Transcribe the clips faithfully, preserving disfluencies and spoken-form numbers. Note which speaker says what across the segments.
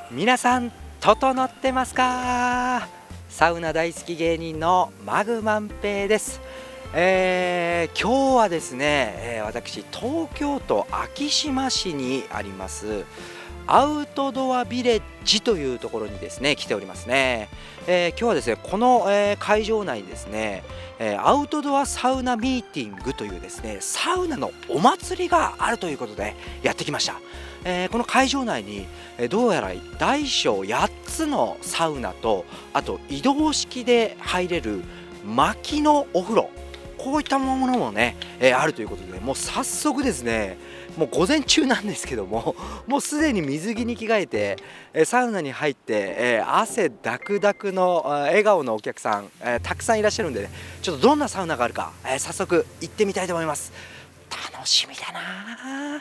Speaker 1: 皆さん整ってますか？サウナ大好き芸人のマグ万平です。えー、今日はですね、えー、私東京都昭島市にありますアウトドアビレッジというところにですね来ておりますね。えー、今日はですねこの、えー、会場内にですね、えー、アウトドアサウナミーティングというですねサウナのお祭りがあるということでやってきました。えー、この会場内に、えー、どうやら大小やっつのサウナと、あと移動式で入れる薪のお風呂、こういったものもね、えー、あるということで、もう早速ですね、もう午前中なんですけども、もうすでに水着に着替えて、えー、サウナに入って、えー、汗だくだくの笑顔のお客さん、えー、たくさんいらっしゃるんでね、ちょっとどんなサウナがあるか、えー、早速行ってみたいと思います。楽しみだな。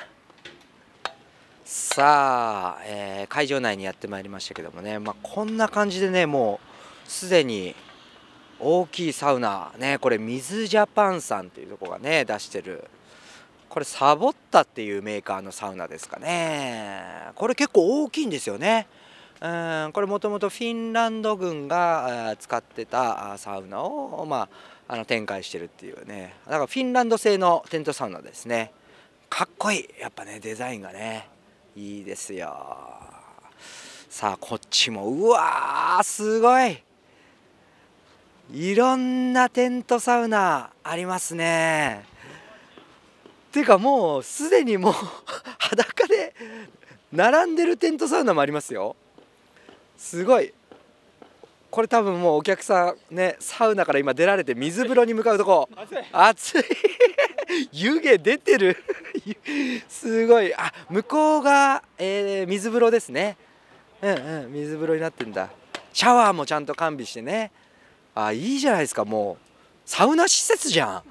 Speaker 1: さあ、えー、会場内にやってまいりましたけどもね、まあ、こんな感じでね、もうすでに大きいサウナね、これ水ジャパンさんというところがね出してる、これサボッタっていうメーカーのサウナですかね。これ結構大きいんですよね。うん、これもともとフィンランド軍が使ってたサウナを、まあ、あの展開してるっていうね、だからフィンランド製のテントサウナですね。かっこいい、やっぱねデザインがねいいですよ。さあこっちもうわーすごい、いろんなテントサウナありますね。ていうかもうすでにもう裸で並んでるテントサウナもありますよ。すごい、これ多分もうお客さんね、サウナから今出られて水風呂に向かうとこ、暑い湯気出てるすごい。あ、向こうが、えー、水風呂ですね。うんうん、水風呂になってんだ。シャワーもちゃんと完備してね。あ、いいじゃないですか、もうサウナ施設じゃん。あ、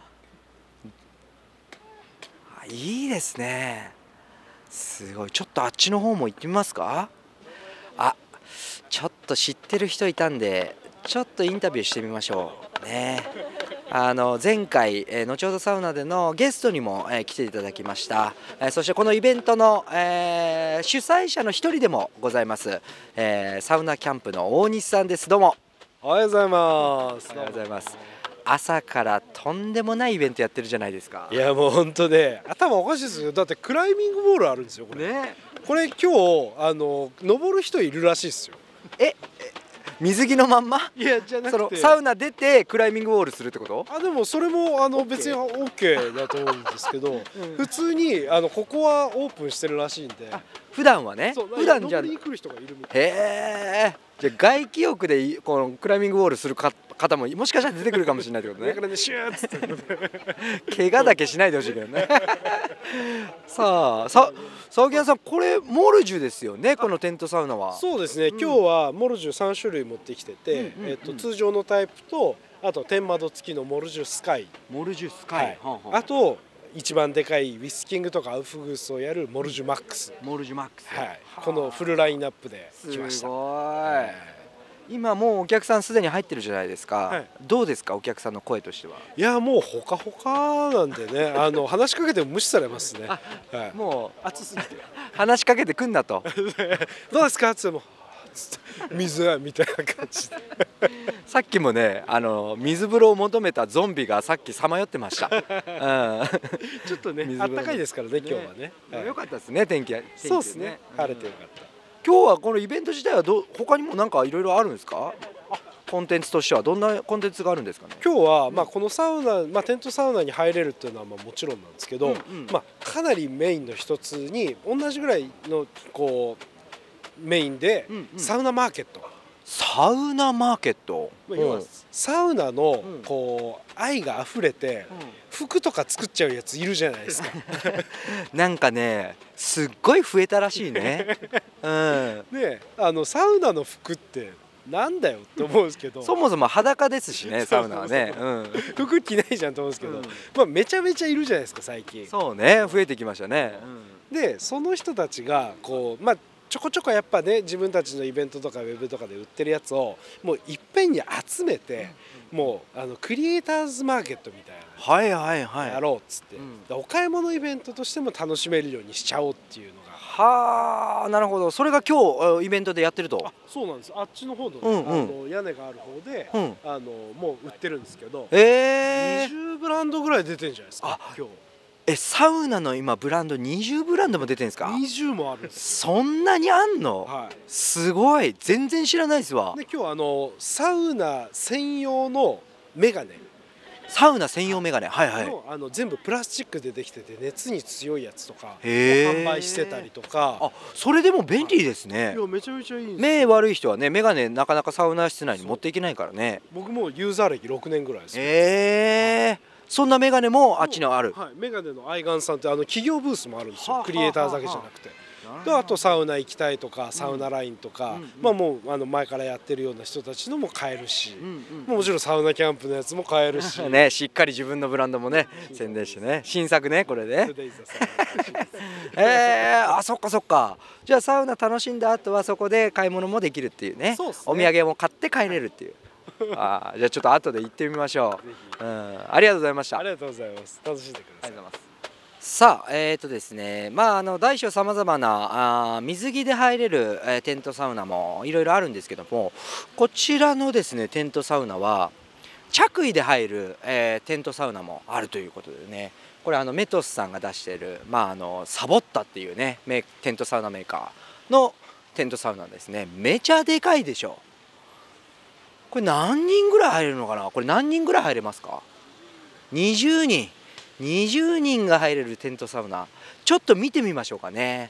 Speaker 1: いいですね。すごい。ちょっとあっちの方も行ってみますか。あ、ちょっと知ってる人いたんでちょっとインタビューしてみましょうね。あの前回、えー、後ほどサウナでのゲストにも、えー、来ていただきました、えー、そしてこのイベントの、えー、主催者の一人でもございます、えー、サウナキャンプの大西さんです。どうも
Speaker 2: おはようございます。
Speaker 1: おはようございます。朝からとんでもないイベントやってるじゃないですか。
Speaker 2: いやもう本当ね、頭おかしいですよ。だってクライミングボールあるんですよこれ。ね、これ今日あの登る人いるらしいですよ。
Speaker 1: え、水着のまんま？
Speaker 2: いやじゃなくて、
Speaker 1: そのサウナ出てクライミングウォールするってこと？
Speaker 2: あ、でもそれもあの別に オーケー だと思うんですけど、うん、普通にあのここはオープンしてるらしいんで。
Speaker 1: 普段はね。普段じゃ
Speaker 2: 登りに来る人がいるみたい。
Speaker 1: へえ。じゃあ外気浴でこのクライミングウォールするか方ももしかしたら出てくるかもしれないってことね。
Speaker 2: だからねシューッつって
Speaker 1: 怪我だけしないでほしいけどね。さあさ沢木屋さん、これモルジュですよね、このテントサウナは。
Speaker 2: そうですね、うん、今日はモルジュさん種類持ってきてて、えっと通常のタイプと、あと天窓付きのモルジュスカイ、
Speaker 1: モルジュスカイ、はい、
Speaker 2: はあはあ、あと一番でかいウィスキングとかアウフグースをやるモルジュマックス、
Speaker 1: モルジュマックス、
Speaker 2: はい、このフルラインナップで来ました。
Speaker 1: すごい、はい、今もうお客さんすでに入ってるじゃないですか、はい、どうですかお客さんの声としては。
Speaker 2: いやもうほかほかなんでねあの話しかけても無視されますね。はい、
Speaker 1: もう暑すぎて話しかけてくんなと
Speaker 2: どうですかって言っても水はみたいな感じで
Speaker 1: さっきもね、あの水風呂を求めたゾンビがさっきさまよってました、うん、
Speaker 2: ちょっとねあったかいですからね今日はね、
Speaker 1: はい、よかったですね、天気、天気ね、
Speaker 2: そうですね、晴れてよかった。
Speaker 1: 今日はこのイベント自体はど他にもなんかいろいろあるんですか。コンテンツとしてはどんなコンテンツがあるんですかね。
Speaker 2: 今日はまあこのサウナ、まあ、テントサウナに入れるっていうのはまあもちろんなんですけど、うんうん、まあかなりメインの一つに同じぐらいのこうメインでサウナマーケット、うんうん、
Speaker 1: サウナマーケット、
Speaker 2: 要はサウナのこう愛があふれて服とか作っちゃうやついるじゃないですか
Speaker 1: なんかねすっごい増えたらしいね、うん、
Speaker 2: ね、あのサウナの服ってなんだよって思うんですけど
Speaker 1: そもそも裸ですしねサウナはね、うん、
Speaker 2: 服着ないじゃんと思うんですけど、うん、まあめちゃめちゃいるじゃないですか最近。
Speaker 1: そうね、増えてきましたね、
Speaker 2: うん、でその人たちがこうまあちょこちょこやっぱね自分たちのイベントとかウェブとかで売ってるやつをもういっぺんに集めて、うん、もうあのクリエイターズマーケットみたいな
Speaker 1: はいはいはい
Speaker 2: やろうっつって、うん、お買い物イベントとしても楽しめるようにしちゃおうっていうのが
Speaker 1: はあ、なるほど。それが今日イベントでやってると。
Speaker 2: あ、そうなんです。あっちの方の、ね、
Speaker 1: うんうん、
Speaker 2: あの屋根がある方で、うん、あのもう売ってるんですけど、
Speaker 1: えー、
Speaker 2: にじゅうブランドぐらい出てるんじゃないですか今日。
Speaker 1: え、サウナの今ブランドにじゅうブランドも出てるんですか？
Speaker 2: にじゅうもあるんです
Speaker 1: よ。そんなにあんの？はい、すごい。全然知らないですわ。
Speaker 2: で今日あのサウナ専用のメガネ、
Speaker 1: サウナ専用メガネ、はいはい、
Speaker 2: あの全部プラスチックでできてて熱に強いやつとか販売してたりとか。
Speaker 1: あ、それでも便利ですね。
Speaker 2: いやめちゃめちゃいいんですよ。
Speaker 1: 目悪い人はね、メガネなかなかサウナ室内に持っていけないからね。
Speaker 2: 僕もユーザー歴ろくねんぐらいです。
Speaker 1: ええ、そんなメガネもあっちにある。
Speaker 2: はい、メガネのアイガンさんってあの企業ブースもあるんですよ。クリエイターだけじゃなくて。であとサウナ行きたいとかサウナラインとか、うん、まあもうあの前からやってるような人たちのも買えるし、うんうん、もちろんサウナキャンプのやつも買えるし
Speaker 1: ね、しっかり自分のブランドもね宣伝してね、新作ねこれねえー、あ、そっかそっか。じゃあサウナ楽しんだ後はそこで買い物もできるっていうね、
Speaker 2: そうっすね、
Speaker 1: お土産も買って帰れるっていうあ、じゃあちょっと後で行ってみましょう。うん、ありがとうございました。
Speaker 2: ありがとうございます。楽しんでください。
Speaker 1: ありがとうございます。さあ、えーとですね、まあ、あの大小さまざまなあ水着で入れる、えー、テントサウナもいろいろあるんですけども、こちらのですねテントサウナは着衣で入る、えー、テントサウナもあるということでね、これあのメトスさんが出している、まあ、あのサボッタっていうねテントサウナメーカーのテントサウナですね。めちゃでかいでしょ。これ何人ぐらい入れるのかな。これ何人ぐらい入れますか？にじゅうにん。にじゅうにんが入れるテントサウナ、ちょっと見てみましょうかね。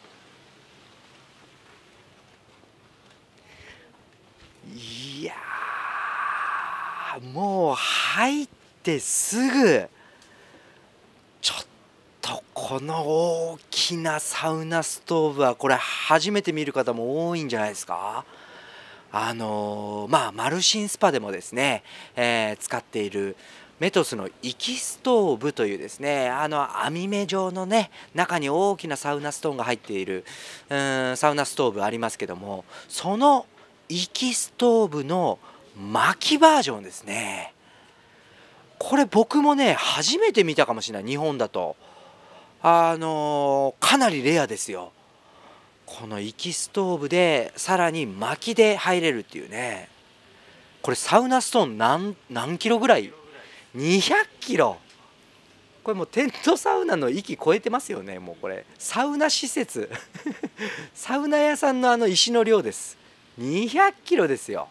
Speaker 1: いやー、もう入ってすぐちょっとこの大きなサウナストーブはこれ初めて見る方も多いんじゃないですか。あのー、まあマルシンスパでもですね、えー、使っているメトスの息ストーブというですね、あの網目状のね中に大きなサウナストーンが入っているうんサウナストーブありますけども、その息ストーブの薪バージョンですね。これ僕もね初めて見たかもしれない。日本だとあのー、かなりレアですよ。この息ストーブでさらに薪で入れるっていうね。これサウナストーン 何, 何キロぐらい？にひゃくキロ。これもうテントサウナの域超えてますよね。もうこれサウナ施設サウナ屋さんのあの石の量です。にひゃくキロですよ。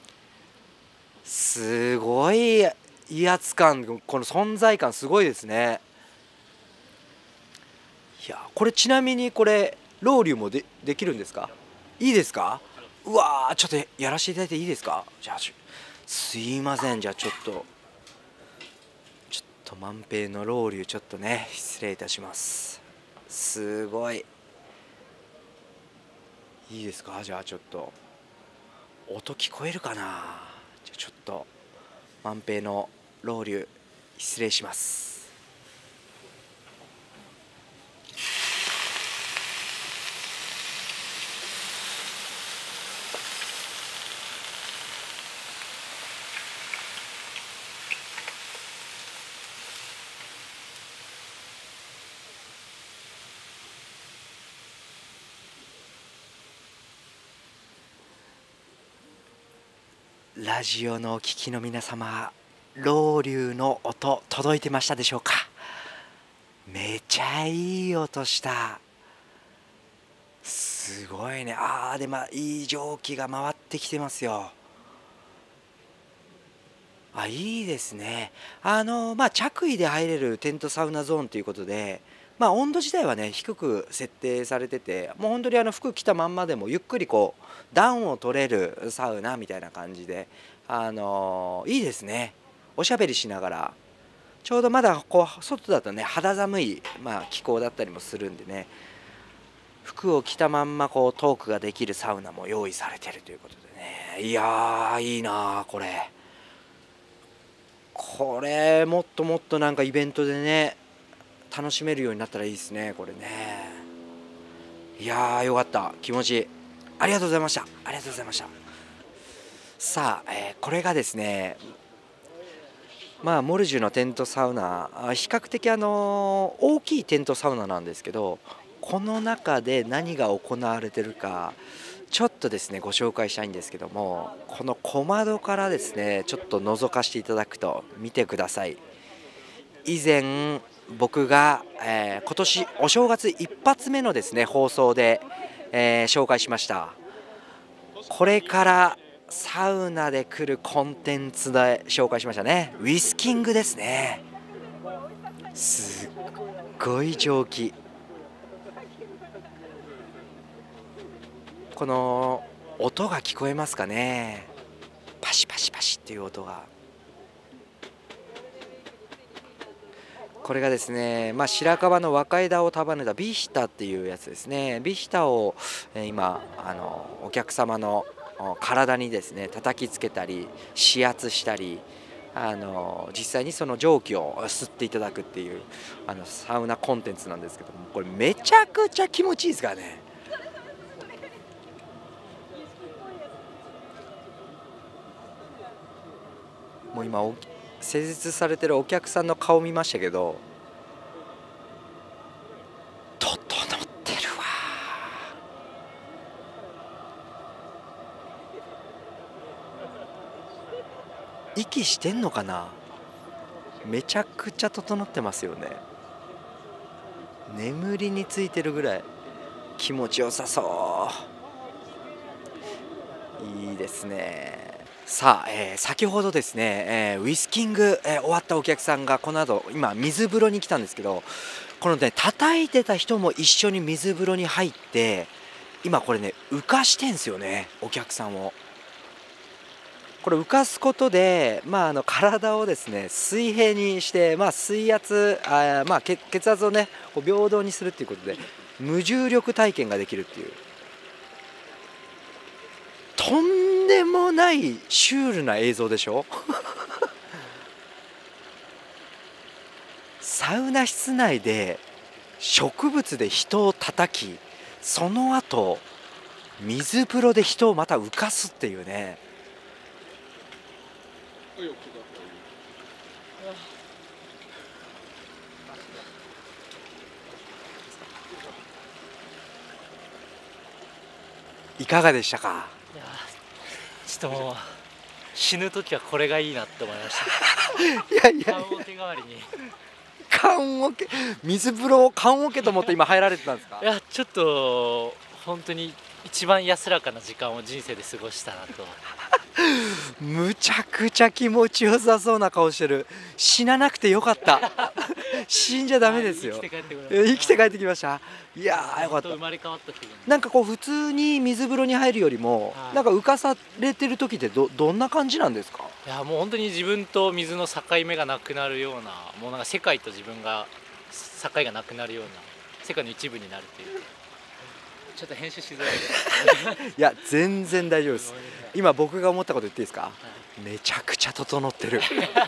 Speaker 1: すごい威圧感、この存在感すごいですね。いやこれちなみにこれロウリュも で, できるんですか？いいですか？うわー、ちょっとやらせていただいていいですか？じゃあすいません。じゃあちょっと万平のロウリュちょっとね失礼いたします。すごいいいですか？じゃあちょっと音聞こえるかな。じゃあちょっと万平のロウリュ失礼します。ラジオのお聞きの皆様、ロウリュの音届いてましたでしょうか？めちゃいい音した。すごいね。あーでまあいい蒸気が回ってきてますよ。あ、いいですね。あのまあ着衣で入れるテントサウナゾーンということで、まあ温度自体はね低く設定されてて、もう本当にあの服着たまんまでもゆっくりこう暖を取れるサウナみたいな感じで、あのいいですね。おしゃべりしながら、ちょうどまだこう外だとね肌寒い、まあ、気候だったりもするんでね、服を着たまんまこうトークができるサウナも用意されてるということでね。いやーいいなこれ。これもっともっとなんかイベントでね楽しめるようになったらいいですねこれね。いやーよかった、気持ちいい。ありがとうございました。ありがとうございました。さあ、えー、これがですね、まあモルジュのテントサウナ、比較的あの大きいテントサウナなんですけど、 この中で何が行われてるかちょっとですねご紹介したいんですけども、この小窓からですねちょっと覗かせていただくと見てください。以前僕が、えー、今年お正月一発目のですね放送で、えー、紹介しました、これからサウナで来るコンテンツで紹介しましたね、ウィスキングですね。すっごい蒸気、この音が聞こえますかね、パシパシパシっていう音が。これがですね、まあ、白樺の若枝を束ねたビヒタっていうやつですね。ビヒタを今あのお客様の体にですね叩きつけたり指圧したり、あの実際にその蒸気を吸っていただくっていうあのサウナコンテンツなんですけども、これめちゃくちゃ気持ちいいですからね。もう今施術されてるお客さんの顔見ましたけど、整ってるわ。息してんのかな、めちゃくちゃ整ってますよね。眠りについてるぐらい気持ちよさそう。いいですね。さあ、えー、先ほどですね、えー、ウィスキング、えー、終わったお客さんがこの後今水風呂に来たんですけど、このね叩いてた人も一緒に水風呂に入って今これね浮かしてんすよね、お客さんを。これ浮かすことで、まあ、あの体をですね水平にして、まあ、水圧あ、まあ、血血圧をねこう平等にするっていうことで無重力体験ができるっていう、とんでもないシュールな映像でしょサウナ室内で植物で人を叩き、その後水風呂で人をまた浮かすっていうね。いかがでしたか。
Speaker 3: いやちょっともう死ぬ時はこれがいいなって思いました。
Speaker 1: いやいや、
Speaker 3: 棺桶代わりに。
Speaker 1: 棺桶、水風呂を棺桶と思って今入られてたんですか。
Speaker 3: いやちょっと本当に一番安らかな時間を人生で過ごしたなと。
Speaker 1: むちゃくちゃ気持ちよさそうな顔してる。死ななくてよかった。死んじゃダメですよ。
Speaker 3: 生きて帰ってく
Speaker 1: る。生きて帰ってきました。いやーよかった。
Speaker 3: 生まれ変わった気分。
Speaker 1: なんかこう普通に水風呂に入るよりも、はい、なんか浮かされてる時ってどどんな感じなんですか。
Speaker 3: いやもう本当に自分と水の境目がなくなるような、もうなんか世界と自分が境がなくなるような世界の一部になるっていう。ちょっと編集しづらいです。い
Speaker 1: や全然大丈夫です。今僕が思ったこと言っていいですか、はい、めちゃくちゃ整ってる。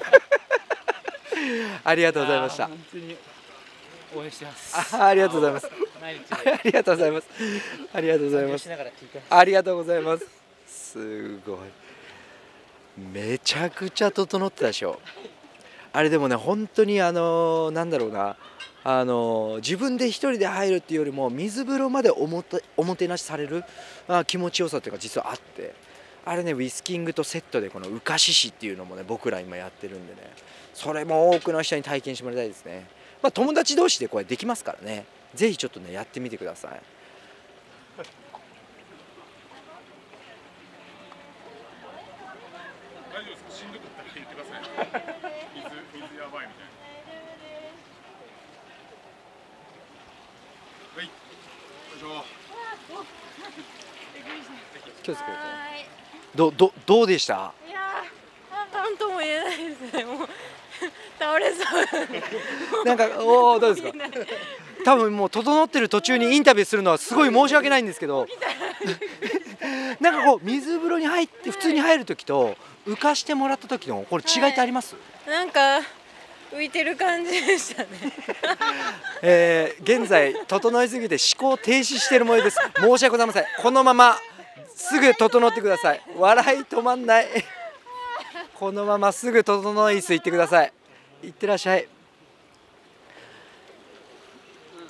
Speaker 1: ありがとうございました。
Speaker 3: 本当に応援してます。
Speaker 1: あ、ありがとうございます。ありがとうございます。ありがとうございます。ありがとうございます。すごい。めちゃくちゃ整ってたでしょ。あれでもね本当にあのなんだろうな。あの自分で一人で入るっていうよりも水風呂までおもて、おもてなしされるあ気持ちよさというか実はあって、あれねウィスキングとセットでこの浮かし師っていうのもね僕ら今やってるんでね、それも多くの人に体験してもらいたいですね。まあ友達同士でこれできますからね、ぜひちょっとねやってみてください。
Speaker 4: 大丈夫ですか、しんどかったら言ってください。水水やばいみたいな。はい、よいしょ。
Speaker 1: 気をつけて。どどどうでした。
Speaker 5: いやー、なんとも言えないですね。もう倒れそう。
Speaker 1: なんかおおどうですか。多分もう整ってる途中にインタビューするのはすごい申し訳ないんですけど、なんかこう水風呂に入って普通に入る時と浮かしてもらった時のこれ違いってあります。
Speaker 5: はい、なんか浮いてる感じでしたね。
Speaker 1: えー、現在整いすぎて思考停止している模様です。申し訳ございません。このまますぐ整ってください。笑い止まんない。このまますぐ整い椅子行ってください。行ってらっしゃい。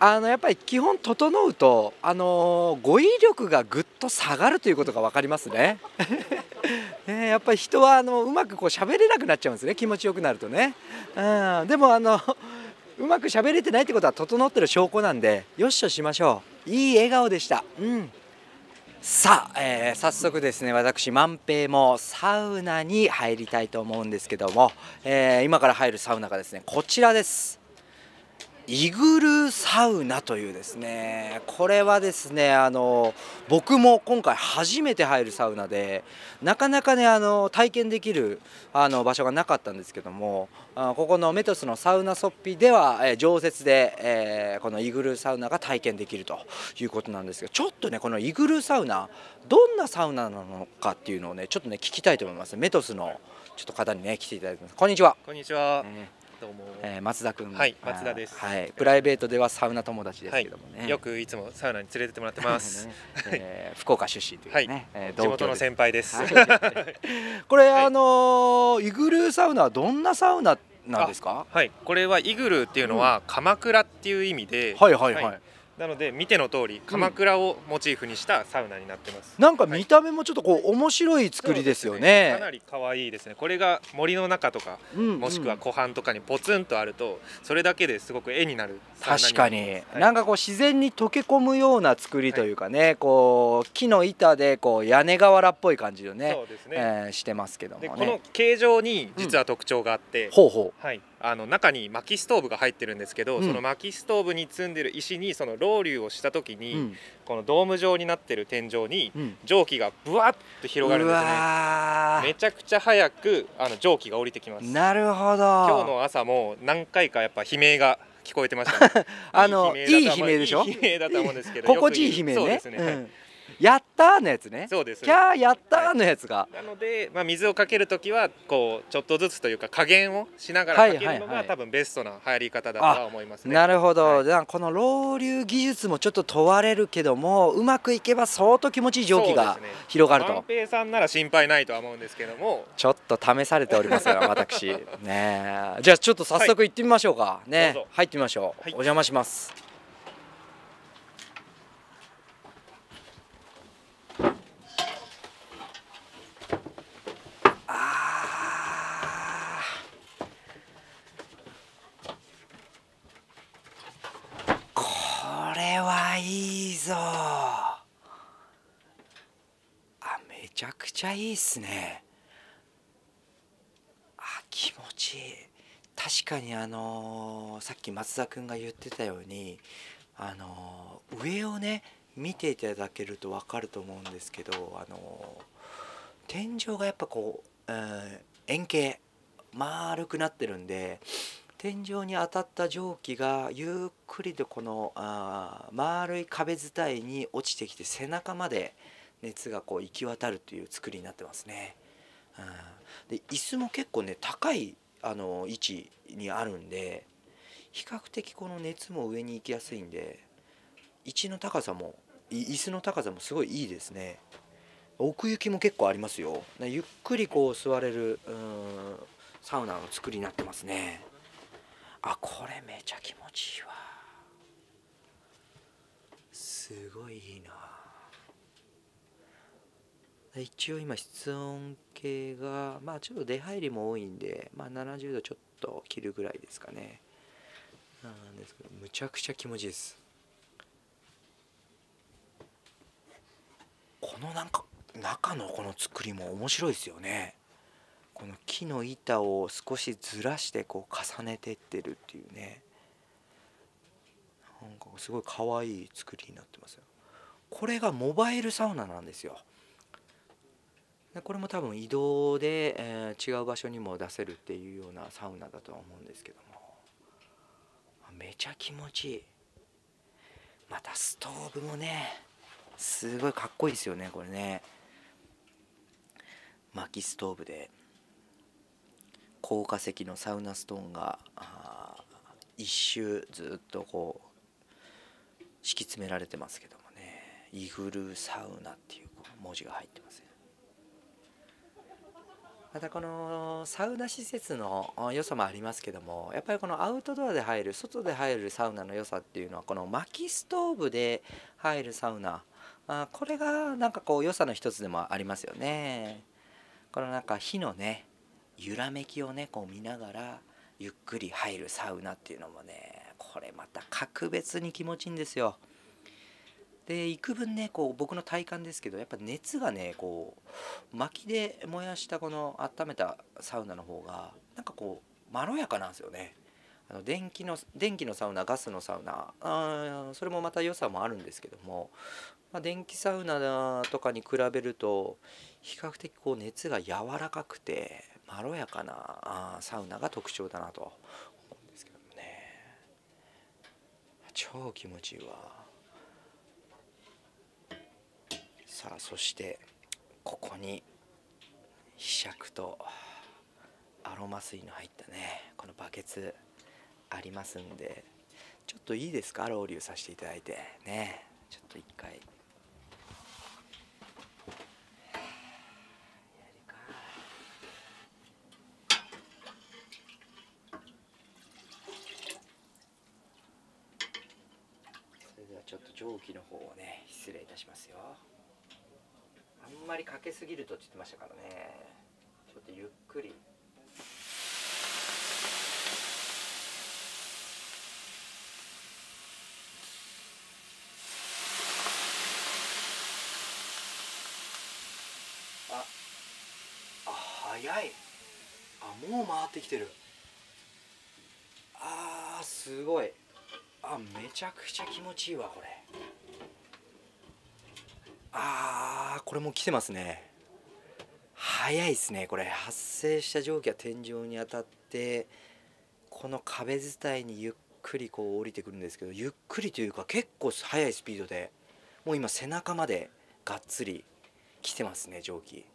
Speaker 1: あのやっぱり基本整うと、あの語彙力がぐっと下がるということが分かりますね。ね、やっぱり人はあのうまくこう喋れなくなっちゃうんですね、気持ちよくなるとね。うん、でもあのうまく喋れてないってことは整ってる証拠なんで、よしとしましょう。いい笑顔でした。うん。さあ、えー、早速ですね、私万平もサウナに入りたいと思うんですけども、えー、今から入るサウナがですね、こちらです。イグルーサウナというですね、これはですね、あの僕も今回初めて入るサウナで、なかなかねあの体験できるあの場所がなかったんですけども、あここのメトスのサウナソッピでは、えー、常設で、えー、このイグルーサウナが体験できるということなんですけど、ちょっとねこのイグルーサウナどんなサウナなのかっていうのをねちょっとね聞きたいと思います。メトスのちょっと方にね来ていただいてます。こんにちは。
Speaker 6: こんにちは。
Speaker 1: えー
Speaker 6: どうも、
Speaker 1: えー、松田君、
Speaker 6: はい松田です、
Speaker 1: はい、プライベートではサウナ友達ですけどもね、
Speaker 6: はい、よくいつもサウナに連れてってもらってます。
Speaker 1: ねえー、福岡出身というね、
Speaker 6: はい、
Speaker 1: えー、
Speaker 6: 地元の先輩です。
Speaker 1: これ、はい、あのー、イグルーサウナはどんなサウナなんですか？
Speaker 6: はい、これはイグルーっていうのは、うん、鎌倉っていう意味で、
Speaker 1: はいはいはい、はい、
Speaker 6: なので見ての通り鎌倉をモチーフにしたサウナになってます。
Speaker 1: なんか見た目もちょっとこう面白い作りですよね。
Speaker 6: かなり可愛いですね。これが森の中とか、うんうん、もしくは湖畔とかにポツンとあるとそれだけですごく絵になるサウナになります。
Speaker 1: 確かに、はい、なんかこう自然に溶け込むような作りというかね、はい、こう木の板でこう屋根瓦っぽい感じをね、そうですね、えー、してますけどもね。
Speaker 6: でこの形状に実は特徴があって、うん、
Speaker 1: ほうほう、
Speaker 6: はい、あの中に薪ストーブが入ってるんですけど、うん、その薪ストーブに積んでる石にそのロウリュをした時に、うん、このドーム状になってる天井に蒸気がブワッと広がるんですね、うん、めちゃくちゃ早くあの蒸気が降りてきます。
Speaker 1: なるほど。
Speaker 6: 今日の朝も何回かやっぱ悲鳴が聞こえてました、ね、
Speaker 1: あのいい悲鳴でしょ。
Speaker 6: いい悲鳴だと思うんですけど
Speaker 1: 心地いい悲鳴ね。
Speaker 6: そうですね、うん、
Speaker 1: はいやったーのやつね。
Speaker 6: そうです。
Speaker 1: キャーやったーのやつが、
Speaker 6: はい、なので、まあ、水をかけるときはこうちょっとずつというか加減をしながらかけるのが多分ベストな入り方だとは思いますね。
Speaker 1: なるほど、
Speaker 6: はい、
Speaker 1: じゃあこのロウリュ技術もちょっと問われるけども、うまくいけば相当気持ちいい蒸気が広がると。
Speaker 6: 万平さんなら心配ないとは思うんですけども、
Speaker 1: ちょっと試されておりますから私ね。じゃあちょっと早速行ってみましょうか、はい、ね、入ってみましょう、はい、お邪魔します。いいぞあ、めちゃくちゃいいっすね。あ、気持ちいい。確かにあのー、さっき松田君が言ってたように、あのー、上をね見ていただけると分かると思うんですけど、あのー、天井がやっぱこう、うん、円形丸くなってるんで、天井に当たった蒸気がゆっくりとこのあ丸い壁伝いに落ちてきて背中まで熱がこう行き渡るという作りになってますね。うん、で椅子も結構ね高いあの位置にあるんで、比較的この熱も上に行きやすいんで、位置の高さも椅子の高さもすごいいいですね。奥行きも結構ありますよ。ゆっくりこう座れるうんサウナの作りになってますね。あ、これめちゃ気持ちいいわ。すごいいいな。一応今室温計がまあちょっと出入りも多いんで、まあななじゅうどちょっと切るぐらいですかね。なんですけどむちゃくちゃ気持ちいいです。このなんか中のこの作りも面白いですよね。この木の板を少しずらしてこう重ねていってるっていうね、なんかすごい可愛い作りになってますよ。これがモバイルサウナなんですよ。でこれも多分移動で、えー、違う場所にも出せるっていうようなサウナだとは思うんですけども、めちゃ気持ちいい。またストーブもねすごいかっこいいですよね。これね薪ストーブで高化石のサウナストーンが一周ずっとこう敷き詰められてますけどもね、イグルーサウナっていう文字が入ってます。 またこのサウナ施設の良さもありますけども、やっぱりこのアウトドアで入る、外で入るサウナの良さっていうのは、この薪ストーブで入るサウナ、あこれがなんかこう良さの一つでもありますよね。このなんか火のね揺らめきをねこう見ながらゆっくり入るサウナっていうのもね、これまた格別に気持ちいいんですよ。で幾分ねこう僕の体感ですけど、やっぱ熱がねこう薪で燃やしたこの温めたサウナの方がなんかこうまろやかなんですよね。あの電気の電気のサウナ、ガスのサウナ、あそれもまた良さもあるんですけども、まあ、電気サウナとかに比べると比較的こう熱が柔らかくてまろやかなあサウナが特徴だなと思うんですけどもね。超気持ちいいわ。さあそしてここにひしゃくとアロマ水の入ったねこのバケツありますんで、ちょっといいですか、ロウリュさせていただいてね。ちょっと一回それではちょっと蒸気の方をね失礼いたしますよ。あんまりかけすぎるとって言ってましたからね、ちょっとゆっくり。ああ早い。あもう回ってきてる。あーすごい。あめちゃくちゃ気持ちいいわこれ。あーこれも来てますね。早いですねこれ。発生した蒸気が天井に当たってこの壁伝いにゆっくりこう降りてくるんですけど、ゆっくりというか結構速いスピードでもう今背中までがっつり来てますね蒸気。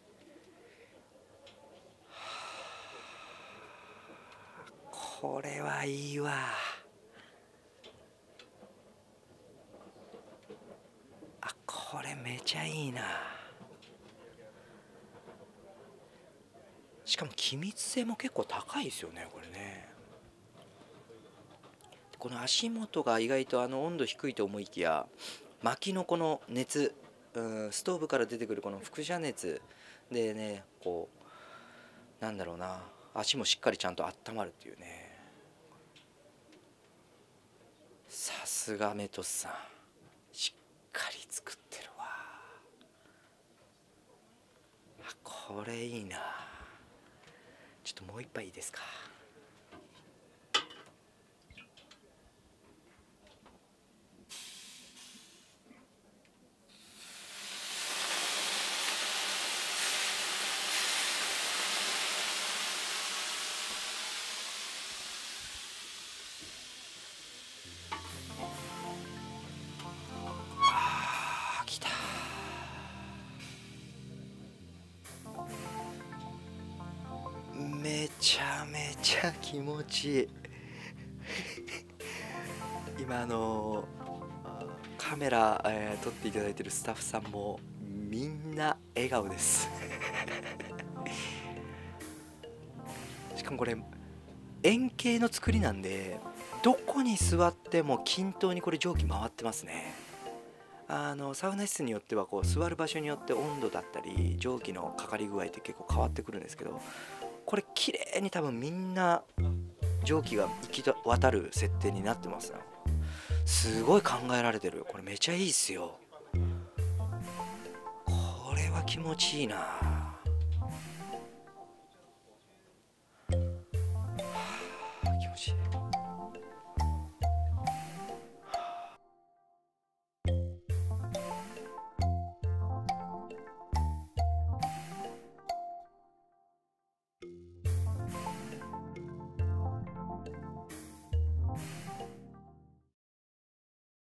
Speaker 1: これはいいわ。あこれめちゃいいな。しかも気密性も結構高いですよねこれね。この足元が意外とあの温度低いと思いきや、薪のこの熱、うんストーブから出てくるこの輻射熱でねこうなんだろうな、足もしっかりちゃんと温まるっていうね。さすがメトスさんしっかり作ってるわ。あこれいいな。ちょっともう一杯いいですか。あー来た。めちゃめちゃ気持ちいい今あのカメラ、えー撮っていただいてるスタッフさんもみんな笑顔ですしかもこれ円形の作りなんでどこに座っても均等にこれ蒸気回ってますね。あのサウナ室によってはこう座る場所によって温度だったり蒸気のかかり具合って結構変わってくるんですけど、これ綺麗に多分みんな蒸気が行き渡る設定になってますよ。すごい考えられてる。これめちゃいいっすよ。これは気持ちいいな。